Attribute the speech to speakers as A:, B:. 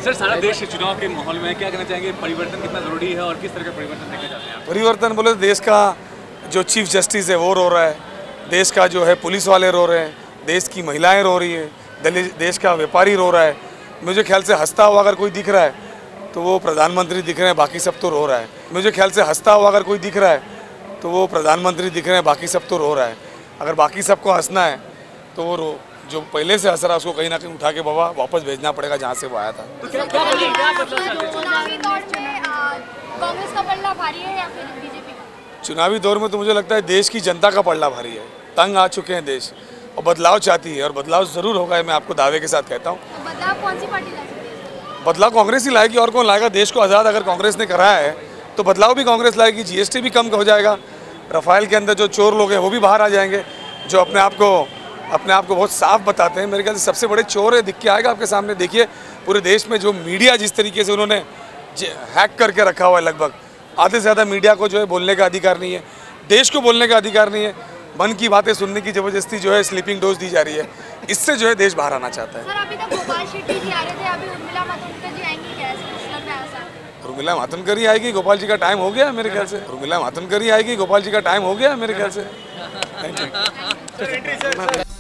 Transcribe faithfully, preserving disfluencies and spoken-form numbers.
A: Sir, सारा देश चुनाव के माहौल में क्या कहना चाहेंगे, परिवर्तन कितना जरूरी है और किस तरह का परिवर्तन देखना चाहते हैं आप?
B: परिवर्तन बोले देश का जो चीफ जस्टिस है वो रो रहा है, देश का जो है पुलिस वाले रो रहे हैं, देश की महिलाएं रो रही है, देश का व्यापारी रो रहा है। मुझे ख्याल से हंसता हुआ अगर कोई दिख रहा है तो वो प्रधानमंत्री दिख रहे हैं, बाकी सब तो रो रहा है। मुझे ख्याल से हंसता हुआ अगर कोई दिख रहा है तो वो प्रधानमंत्री दिख रहे हैं, बाकी सब तो रो रहा है। अगर बाकी सबको हंसना है तो वो रो जो पहले से हंस रहा है उसको कहीं ना कहीं उठा के बाबा वापस भेजना पड़ेगा जहाँ से वो आया था।
C: तो क्या क्या क्या बदलाव चाहते हैं? चुनावी दौर में कांग्रेस का पलड़ा भारी है या फिर बीजेपी का?
B: चुनावी दौर में तो मुझे लगता है देश की जनता का पलड़ा भारी है। तंग आ चुके हैं देश और बदलाव चाहती है और बदलाव ज़रूर होगा, मैं आपको दावे के साथ कहता हूँ।
C: तो बदलाव कौन सी पार्टी ला सकती है?
B: बदलाव कांग्रेस ही लाएगी और कौन लाएगा। देश को आज़ाद अगर कांग्रेस ने कराया है तो बदलाव भी कांग्रेस लाएगी। जीएसटी भी कम हो जाएगा, रफाल के अंदर जो चोर लोग हैं वो भी बाहर आ जाएंगे, जो अपने आप को अपने आप को बहुत साफ बताते हैं। मेरे ख्याल से सबसे बड़े चोर है, दिख के आएगा आपके सामने। देखिए पूरे देश में जो मीडिया जिस तरीके से उन्होंने हैक करके रखा हुआ है, लगभग आधे से ज़्यादा मीडिया को जो है बोलने का अधिकार नहीं है, देश को बोलने का अधिकार नहीं है, मन की बातें सुनने की ज़बरदस्ती जो है स्लीपिंग डोज दी जा रही है। इससे जो है देश बाहर आना चाहता है।
C: सर, अभी तक गोपाल शेट्टी जी आ रहे थे, अभी उर्मिला मातोंडकर जी आएंगी क्या? ऐसा लग रहा है ऐसा?
B: उर्मिला मातोंडकर ही आएगी, गोपाल जी का टाइम हो गया मेरे ख्याल से। उर्मिला मातोंडकर ही आएगी, गोपाल जी का टाइम हो गया मेरे ख्याल से। Thank you.